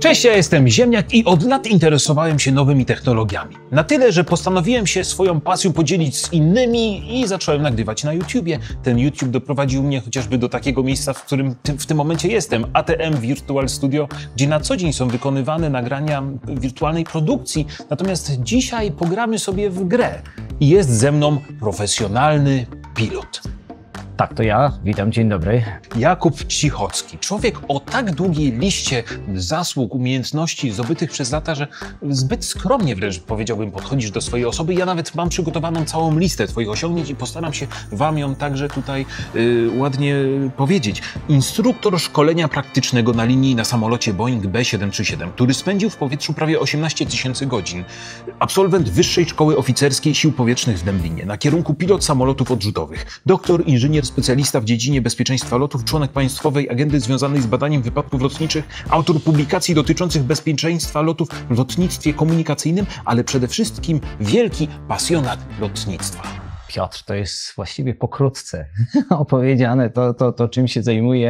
Cześć, ja jestem Ziemniak i od lat interesowałem się nowymi technologiami. Na tyle, że postanowiłem się swoją pasją podzielić z innymi i zacząłem nagrywać na YouTubie. Ten YouTube doprowadził mnie chociażby do takiego miejsca, w którym w tym momencie jestem, ATM Virtual Studio, gdzie na co dzień są wykonywane nagrania wirtualnej produkcji. Natomiast dzisiaj pogramy sobie w grę i jest ze mną profesjonalny pilot. Tak, to ja. Witam, dzień dobry. Jakub Cichocki. Człowiek o tak długiej liście zasług, umiejętności zdobytych przez lata, że zbyt skromnie wręcz powiedziałbym podchodzisz do swojej osoby. Ja nawet mam przygotowaną całą listę twoich osiągnięć i postaram się wam ją także tutaj ładnie powiedzieć. Instruktor szkolenia praktycznego na linii na samolocie Boeing B737, który spędził w powietrzu prawie 18 000 godzin. Absolwent Wyższej Szkoły Oficerskiej Sił Powietrznych w Dęblinie na kierunku pilot samolotów odrzutowych. Doktor, inżynier, specjalista w dziedzinie bezpieczeństwa lotów, członek Państwowej Agendy związanej z badaniem wypadków lotniczych, autor publikacji dotyczących bezpieczeństwa lotów w lotnictwie komunikacyjnym, ale przede wszystkim wielki pasjonat lotnictwa. Piotr, to jest właściwie pokrótce opowiedziane to czym się zajmuję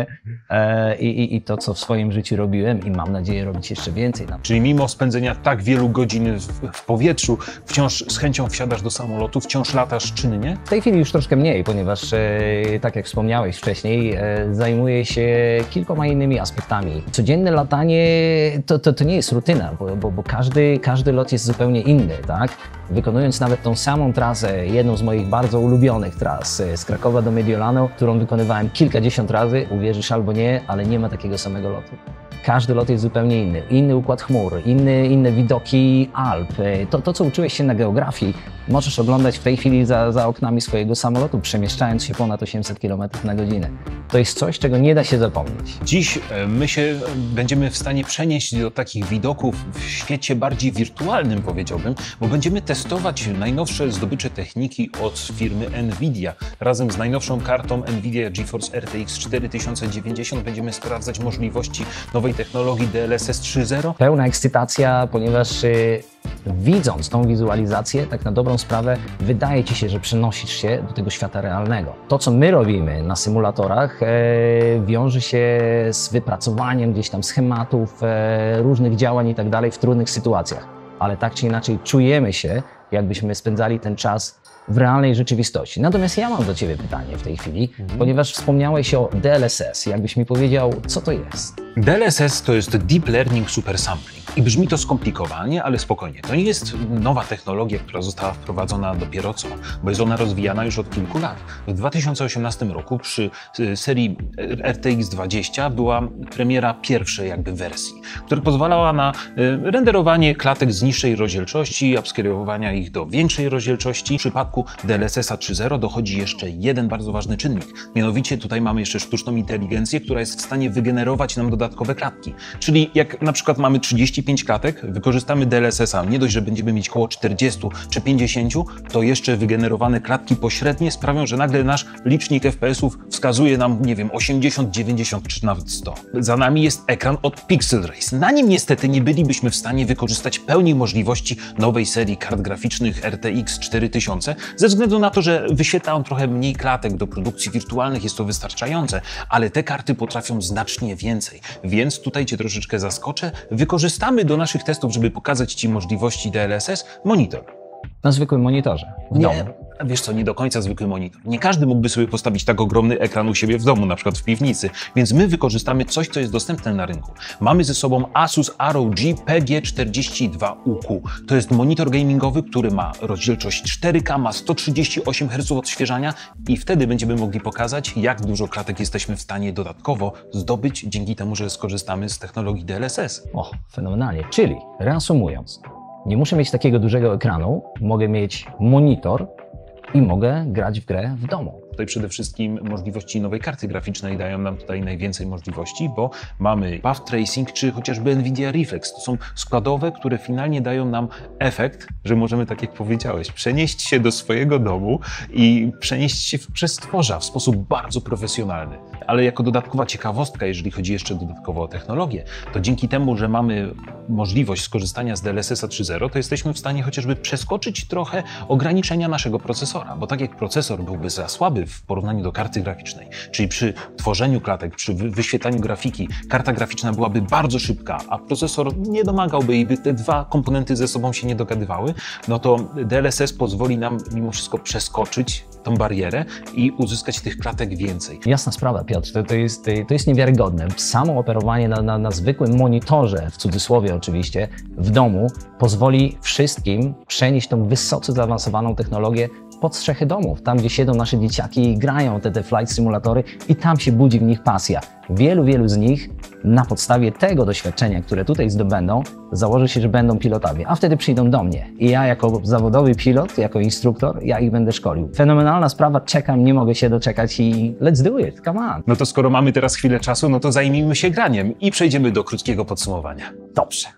i to, co w swoim życiu robiłem i mam nadzieję robić jeszcze więcej. Czyli mimo spędzenia tak wielu godzin w powietrzu, wciąż z chęcią wsiadasz do samolotu, wciąż latasz czynnie? W tej chwili już troszkę mniej, ponieważ tak jak wspomniałeś wcześniej, zajmuję się kilkoma innymi aspektami. Codzienne latanie to nie jest rutyna, bo każdy lot jest zupełnie inny, tak? Wykonując nawet tą samą trasę, jedną z moich bardzo ulubionych tras z Krakowa do Mediolanu, którą wykonywałem kilkadziesiąt razy, uwierzysz albo nie, ale nie ma takiego samego lotu. Każdy lot jest zupełnie inny. Inny układ chmur, inne widoki Alp. To, co uczyłeś się na geografii, możesz oglądać w tej chwili za oknami swojego samolotu, przemieszczając się ponad 800 km na godzinę. To jest coś, czego nie da się zapomnieć. Dziś my się będziemy w stanie przenieść do takich widoków w świecie bardziej wirtualnym, powiedziałbym, bo będziemy testować najnowsze zdobycze techniki od firmy NVIDIA. Razem z najnowszą kartą NVIDIA GeForce RTX 4090 będziemy sprawdzać możliwości nowej technologii DLSS 3.0. Pełna ekscytacja, ponieważ widząc tą wizualizację, tak na dobrą sprawę, wydaje ci się, że przenosisz się do tego świata realnego. To, co my robimy na symulatorach, wiąże się z wypracowaniem gdzieś tam schematów, różnych działań i tak dalej w trudnych sytuacjach. Ale tak czy inaczej czujemy się, jakbyśmy spędzali ten czas w realnej rzeczywistości. Natomiast ja mam do Ciebie pytanie w tej chwili, ponieważ wspomniałeś o DLSS. Jakbyś mi powiedział, co to jest? DLSS to jest Deep Learning Super Sampling. I brzmi to skomplikowanie, ale spokojnie. To nie jest nowa technologia, która została wprowadzona dopiero co, bo jest ona rozwijana już od kilku lat. W 2018 roku przy serii RTX 20 była premiera pierwszej wersji, która pozwalała na renderowanie klatek z niższej rozdzielczości, upscalowania ich do większej rozdzielczości. W przypadku DLSS-a 3.0 dochodzi jeszcze jeden bardzo ważny czynnik. Mianowicie tutaj mamy jeszcze sztuczną inteligencję, która jest w stanie wygenerować nam dodatkowe klatki. Czyli jak na przykład mamy 35 klatek, wykorzystamy DLSS-a, nie dość, że będziemy mieć około 40 czy 50, to jeszcze wygenerowane klatki pośrednie sprawią, że nagle nasz licznik FPS-ów wskazuje nam, nie wiem, 80, 90 czy nawet 100. Za nami jest ekran od Pixel Race. Na nim niestety nie bylibyśmy w stanie wykorzystać pełni możliwości nowej serii kart graficznych RTX 4000, ze względu na to, że wyświetla on trochę mniej klatek do produkcji wirtualnych, jest to wystarczające, ale te karty potrafią znacznie więcej, więc tutaj Cię troszeczkę zaskoczę. Wykorzystamy do naszych testów, żeby pokazać Ci możliwości DLSS, monitor. Na zwykłym monitorze w domu. Wiesz co, nie do końca zwykły monitor. Nie każdy mógłby sobie postawić tak ogromny ekran u siebie w domu, na przykład w piwnicy, więc my wykorzystamy coś, co jest dostępne na rynku. Mamy ze sobą Asus ROG PG42UQ. To jest monitor gamingowy, który ma rozdzielczość 4K, ma 138 Hz odświeżania i wtedy będziemy mogli pokazać, jak dużo klatek jesteśmy w stanie dodatkowo zdobyć dzięki temu, że skorzystamy z technologii DLSS. O, fenomenalnie. Czyli reasumując, nie muszę mieć takiego dużego ekranu, mogę mieć monitor i mogę grać w grę w domu. Tutaj przede wszystkim możliwości nowej karty graficznej dają nam tutaj najwięcej możliwości, bo mamy path tracing czy chociażby NVIDIA Reflex. To są składowe, które finalnie dają nam efekt, że możemy, tak jak powiedziałeś, przenieść się do swojego domu i przenieść się w przestworza w sposób bardzo profesjonalny. Ale jako dodatkowa ciekawostka, jeżeli chodzi jeszcze dodatkowo o technologię, to dzięki temu, że mamy możliwość skorzystania z DLSS 3.0, to jesteśmy w stanie chociażby przeskoczyć trochę ograniczenia naszego procesora, bo tak jak procesor byłby za słaby w porównaniu do karty graficznej, czyli przy tworzeniu klatek, przy wyświetlaniu grafiki, karta graficzna byłaby bardzo szybka, a procesor nie domagałby i by te dwa komponenty ze sobą się nie dogadywały, no to DLSS pozwoli nam mimo wszystko przeskoczyć tą barierę i uzyskać tych klatek więcej. Jasna sprawa, Piotr, to jest niewiarygodne. Samo operowanie na zwykłym monitorze, w cudzysłowie oczywiście, w domu pozwoli wszystkim przenieść tą wysoce zaawansowaną technologię pod strzechy domów, tam gdzie siedzą nasze dzieciaki i grają te flight simulatory i tam się budzi w nich pasja. Wielu z nich na podstawie tego doświadczenia, które tutaj zdobędą, założy się, że będą pilotami, a wtedy przyjdą do mnie. I ja jako zawodowy pilot, jako instruktor, ja ich będę szkolił. Fenomenalna sprawa, czekam, nie mogę się doczekać i let's do it, come on. No to skoro mamy teraz chwilę czasu, no to zajmijmy się graniem i przejdziemy do krótkiego podsumowania. Dobrze.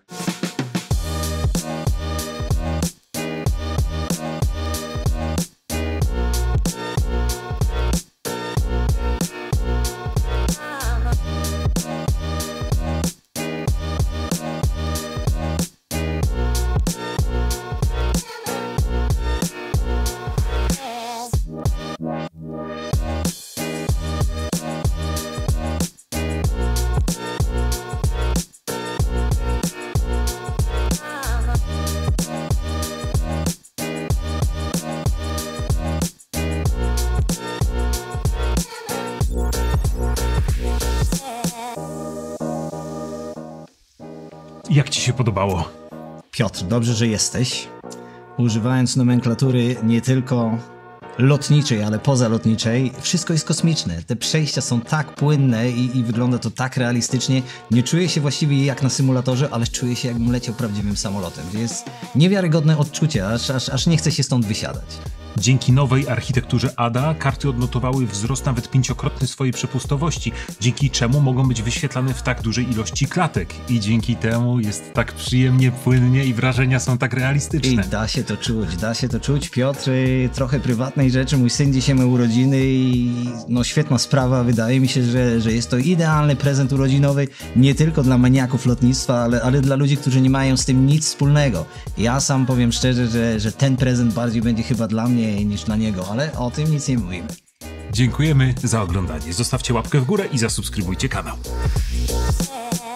Jak Ci się podobało? Piotr, dobrze, że jesteś. Używając nomenklatury nie tylko lotniczej, ale pozalotniczej, wszystko jest kosmiczne. Te przejścia są tak płynne i wygląda to tak realistycznie. Nie czuję się właściwie jak na symulatorze, ale czuję się, jakbym leciał prawdziwym samolotem. Jest niewiarygodne odczucie, aż nie chce się stąd wysiadać. Dzięki nowej architekturze ADA karty odnotowały wzrost nawet 5-krotny swojej przepustowości, dzięki czemu mogą być wyświetlane w tak dużej ilości klatek i dzięki temu jest tak przyjemnie, płynnie i wrażenia są tak realistyczne. I da się to czuć. Piotr, trochę prywatnej rzeczy, mój syn dzisiaj ma urodziny i no świetna sprawa, wydaje mi się, że jest to idealny prezent urodzinowy nie tylko dla maniaków lotnictwa, ale dla ludzi, którzy nie mają z tym nic wspólnego. Ja sam powiem szczerze, że ten prezent bardziej będzie chyba dla mnie niż dla niego, ale o tym nic nie mówimy. Dziękujemy za oglądanie. Zostawcie łapkę w górę i zasubskrybujcie kanał.